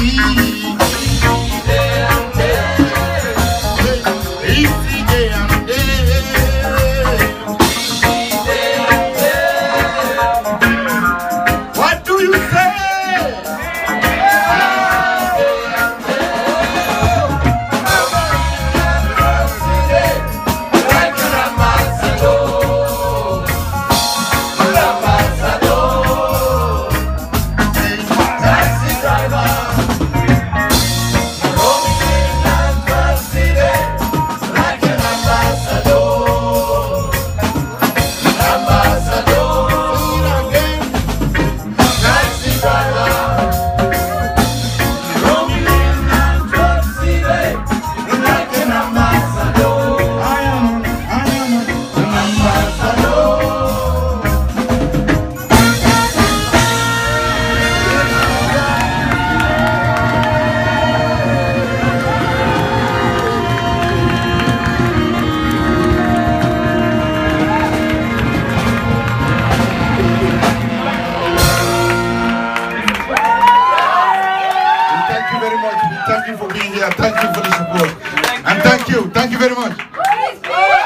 Thank you for being here. Thank you for the support. And thank you very much.